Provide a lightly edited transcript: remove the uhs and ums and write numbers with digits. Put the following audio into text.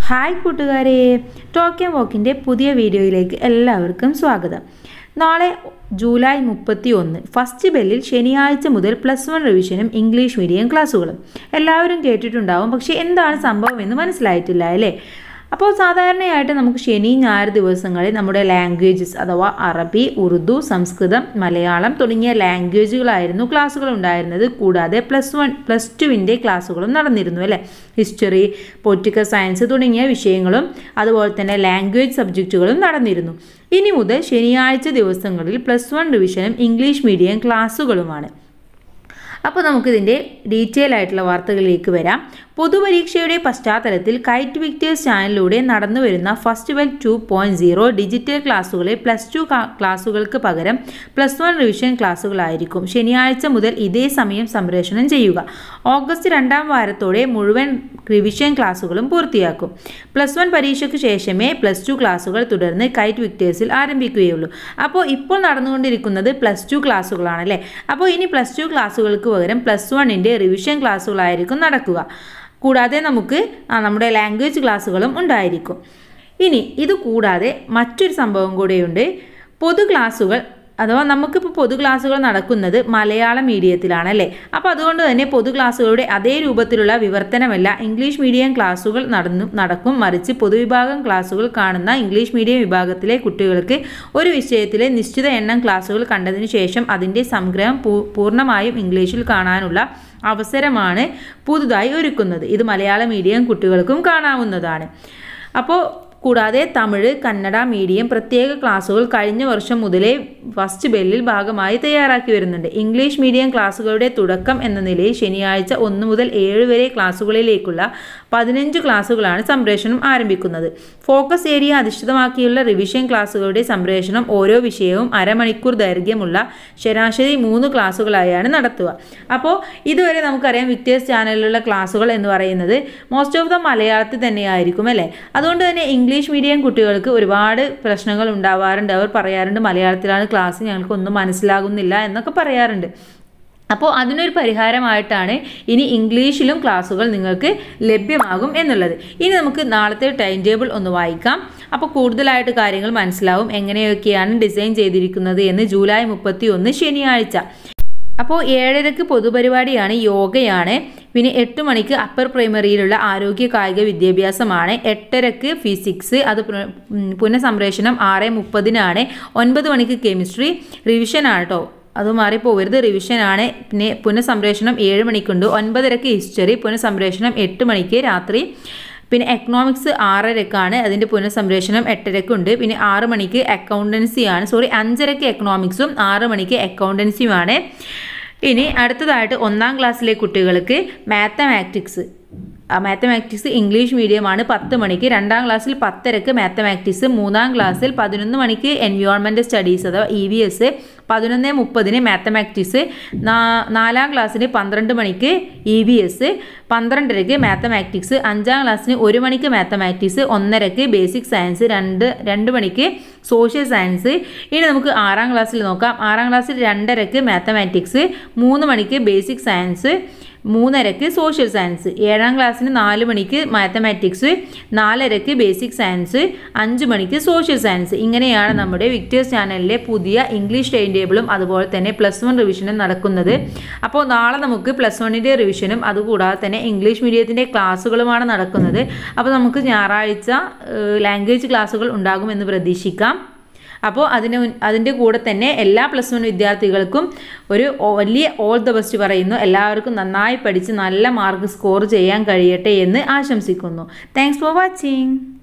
Hi കൂട്ടുകാരെ, talk and വോക്കിൻ്റെ പുതിയ വീഡിയോയിലേക്ക് എല്ലാവർക്കും സ്വാഗതം. നാളെ ജൂലൈ 31 ഫസ്റ്റ് ബെല്ലിൽ ശനിയാഴ്ച മുതൽ +1 റിവിഷനും ഇംഗ്ലീഷ് മീഡിയം ക്ലാസ്സുകളും. എല്ലാവരും കേട്ടിട്ടുണ്ടാവും, പക്ഷേ എന്താണ് സംഭവം എന്ന് മനസ്സിലായിട്ടില്ല അല്ലേ? അപ്പോൾ സാധാരണയായിട്ട് നമുക്ക് ശനി ഞായർ ദിവസങ്ങളിൽ നമ്മുടെ ലാംഗ്വേജസ് അഥവാ അറബി, ഉറുദു, സംസ്കൃതം, മലയാളം തുടങ്ങിയ ലാംഗ്വേജുകളായിരുന്നു ക്ലാസ്സുകൾ ഉണ്ടായിരുന്നത്. കൂടാതെ +2 ക്ലാസ്സുകളും നടന്നിരുന്നു അല്ലേ? ഹിസ്റ്ററി, പൊളിറ്റിക്കൽ സയൻസ് തുടങ്ങിയ വിഷയങ്ങളും അതുപോലെ തന്നെ ലാംഗ്വേജ് സബ്ജക്റ്റുകളും നടന്നിരുന്നു. ഇനി മുതൽ ശനിയാഴ്ച ദിവസങ്ങളിൽ +1 റിവിഷനും ഇംഗ്ലീഷ് മീഡിയം ക്ലാസ്സുകളുമാണ്. അപ്പോൾ നമുക്കിതിൻ്റെ ഡീറ്റെയിൽ ആയിട്ടുള്ള വാർത്തകളിലേക്ക് വരാം. പൊതുപരീക്ഷയുടെ പശ്ചാത്തലത്തിൽ കൈറ്റ് വിക്ടേഴ്സ് ചാനലിലൂടെ നടന്നു വരുന്ന ഫസ്റ്റ് വെൽ 2.0 ഡിജിറ്റൽ ക്ലാസ്സുകളെ +2 ക്ലാസ്സുകൾക്ക് പകരം +1 റിവിഷൻ ക്ലാസ്സുകളായിരിക്കും ശനിയാഴ്ച മുതൽ ഇതേ സമയം സംപ്രേഷണം ചെയ്യുക. ഓഗസ്റ്റ് 2ാം വാരത്തോടെ മുഴുവൻ റിവിഷൻ ക്ലാസ്സുകളും പൂർത്തിയാക്കും. +1 പരീക്ഷയ്ക്ക് ശേഷമേ +2 ക്ലാസ്സുകൾ തുടർന്ന് കൈറ്റ് വിക്ടേഴ്സിൽ ആരംഭിക്കുകയുള്ളൂ. അപ്പോൾ ഇപ്പോൾ നടന്നുകൊണ്ടിരിക്കുന്നത് +2 ക്ലാസ്സുകളാണ് അല്ലേ? അപ്പോൾ ഇനി +2 ക്ലാസ്സുകൾക്ക് പകരം +1 റിവിഷൻ ക്ലാസ്സുകളായിരിക്കും നടക്കുക. കൂടാതെ നമുക്ക് നമ്മുടെ ലാംഗ്വേജ് ക്ലാസ്സുകളും ഉണ്ടായിരിക്കും. ഇനി ഇത് കൂടാതെ മറ്റൊരു സംഭവം കൂടെയുണ്ട്. പൊതു ക്ലാസ്സുകൾ അഥവാ നമുക്കിപ്പോൾ പൊതു ക്ലാസ്സുകൾ നടക്കുന്നത് മലയാളം മീഡിയത്തിലാണ് അല്ലേ? അപ്പോൾ അതുകൊണ്ട് തന്നെ പൊതു ക്ലാസ്സുകളുടെ അതേ രൂപത്തിലുള്ള വിവർത്തനമല്ല ഇംഗ്ലീഷ് മീഡിയം ക്ലാസ്സുകൾ നടക്കും. മറിച്ച് പൊതുവിഭാഗം ക്ലാസ്സുകൾ കാണുന്ന ഇംഗ്ലീഷ് മീഡിയം വിഭാഗത്തിലെ കുട്ടികൾക്ക് ഒരു വിഷയത്തിലെ നിശ്ചിത എണ്ണം ക്ലാസ്സുകൾ കണ്ടതിന് ശേഷം അതിൻ്റെ സംഗ്രഹം പൂർണ്ണമായും ഇംഗ്ലീഷിൽ കാണാനുള്ള അവസരമാണ് പുതുതായി ഒരുക്കുന്നത്. ഇത് മലയാള മീഡിയം കുട്ടികൾക്കും കാണാവുന്നതാണ്. അപ്പോൾ കൂടാതെ തമിഴ്, കന്നഡ മീഡിയം പ്രത്യേക ക്ലാസ്സുകൾ കഴിഞ്ഞ വർഷം മുതലേ ഫസ്റ്റ് ബെല്ലിൽ ഭാഗമായി തയ്യാറാക്കി വരുന്നുണ്ട്. ഇംഗ്ലീഷ് മീഡിയം ക്ലാസ്സുകളുടെ തുടക്കം എന്ന നിലയിൽ ശനിയാഴ്ച 1 മുതൽ 7 വരെ ക്ലാസ്സുകളിലേക്കുള്ള 15 ക്ലാസ്സുകളാണ് സംപ്രേഷണം ആരംഭിക്കുന്നത്. ഫോക്കസ് ഏരിയ അധിഷ്ഠിതമാക്കിയുള്ള റിവിഷൻ ക്ലാസ്സുകളുടെ സംപ്രേഷണം ഓരോ വിഷയവും അരമണിക്കൂർ ദൈർഘ്യമുള്ള ശരാശരി 3 ക്ലാസ്സുകളായാണ് നടത്തുക. അപ്പോൾ ഇതുവരെ നമുക്കറിയാം വിക്ടേഴ്സ് ചാനലിലുള്ള ക്ലാസ്സുകൾ എന്ന് പറയുന്നത് മോസ്റ്റ് ഓഫ് ദ മലയാളത്തിൽ തന്നെയായിരിക്കും അല്ലേ? അതുകൊണ്ട് തന്നെ ഇംഗ്ലീഷ് മീഡിയം കുട്ടികൾക്ക് ഒരുപാട് പ്രശ്നങ്ങൾ ഉണ്ടാവാറുണ്ട്. അവർ പറയാറുണ്ട് മലയാളത്തിലാണ് ക്ലാസ്, ഞങ്ങൾക്കൊന്നും മനസ്സിലാകുന്നില്ല എന്നൊക്കെ പറയാറുണ്ട്. അപ്പോൾ അതിനൊരു പരിഹാരമായിട്ടാണ് ഇനി ഇംഗ്ലീഷിലും ക്ലാസ്സുകൾ നിങ്ങൾക്ക് ലഭ്യമാകും എന്നുള്ളത്. ഇനി നമുക്ക് നാളത്തെ ടൈം ടേബിൾ ഒന്ന് വായിക്കാം. അപ്പോൾ കൂടുതലായിട്ട് കാര്യങ്ങൾ മനസ്സിലാവും എങ്ങനെയൊക്കെയാണ് ഡിസൈൻ ചെയ്തിരിക്കുന്നത് എന്ന്. ജൂലൈ 31 ശനിയാഴ്ച. അപ്പോൾ 7:30 പൊതുപരിപാടിയാണ്, യോഗയാണ്. പിന്നെ 8 മണിക്ക് അപ്പർ പ്രൈമറിയിലുള്ള ആരോഗ്യ കായിക വിദ്യാഭ്യാസമാണ്. 8:30 ഫിസിക്സ്, അത് പുനഃസംപ്രേഷണം 6:30 9 മണിക്ക് കെമിസ്ട്രി റിവിഷനാണ് കേട്ടോ, അത് മാറിപ്പോകരുത്, റിവിഷനാണ്. പിന്നെ പുനഃസംപ്രേഷണം 7 മണിക്കുണ്ട്. 9:30 ഹിസ്റ്ററി, പുനഃസംപ്രേഷണം 8 മണിക്ക് രാത്രി. പിന്നെ എക്കണോമിക്സ് 6:30 അതിൻ്റെ പുനഃസംപ്രേഷണം 8:30 പിന്നെ 6 മണിക്ക് അക്കൗണ്ടൻസിയാണ്, 5:30 എക്കണോമിക്സും 6 മണിക്ക് അക്കൗണ്ടൻസിയുമാണ്. ഇനി അടുത്തതായിട്ട് 1ാം ക്ലാസ്സിലെ കുട്ടികൾക്ക് മാത്തമാറ്റിക്സ് ഇംഗ്ലീഷ് മീഡിയമാണ് 10 മണിക്ക്. 2ാം ക്ലാസ്സിൽ 10:30 മാത്തമാറ്റിക്സ്. 3ാം ക്ലാസ്സിൽ 11 മണിക്ക് എൻവയോൺമെൻറ്റൽ സ്റ്റഡീസ് അഥവാ EVS. 11:30 മാത്തമാറ്റിക്സ്. 4ാം ക്ലാസ്സിന് 12 മണിക്ക് EVS. 12:30 മാത്തമാറ്റിക്സ്. 5ാം ക്ലാസ്സിന് 1 മണിക്ക് മാത്തമാറ്റിക്സ്. 1:30 basic science. 2 മണിക്ക് സോഷ്യൽ സയൻസ്. ഇനി നമുക്ക് 6ാം ക്ലാസ്സിൽ നോക്കാം. 6ാം ക്ലാസ്സിൽ 2:30 മാത്തമാറ്റിക്സ്. 3 മണിക്ക് ബേസിക് സയൻസ്. 3:30 social science. 7ാം ക്ലാസ്സിന് 4 മണിക്ക് മാത്തമാറ്റിക്സ്. 4:30 basic science. 5 മണിക്ക് സോഷ്യൽ സയൻസ്. ഇങ്ങനെയാണ് നമ്മുടെ വിക്ടേഴ്സ് ചാനലിലെ പുതിയ ഇംഗ്ലീഷ് ടൈം ടേബിളും അതുപോലെ തന്നെ +1 റിവിഷനും നടക്കുന്നത്. അപ്പോൾ നാളെ നമുക്ക് +1 റിവിഷനും അതുകൂടാതെ തന്നെ ഇംഗ്ലീഷ് മീഡിയത്തിൻ്റെ ക്ലാസ്സുകളുമാണ് നടക്കുന്നത്. അപ്പോൾ നമുക്ക് ഞായറാഴ്ച ലാംഗ്വേജ് ക്ലാസ്സുകൾ ഉണ്ടാകുമെന്ന് പ്രതീക്ഷിക്കാം. അപ്പോൾ അതിൻ്റെ കൂടെ തന്നെ എല്ലാ +1 വിദ്യാർത്ഥികൾക്കും ഒരു വലിയ ഓൾ ദ ബെസ്റ്റ് പറയുന്നു. എല്ലാവർക്കും നന്നായി പഠിച്ച് നല്ല മാർക്ക് സ്കോർ ചെയ്യാൻ കഴിയട്ടെ എന്ന് ആശംസിക്കുന്നു. Thanks for watching.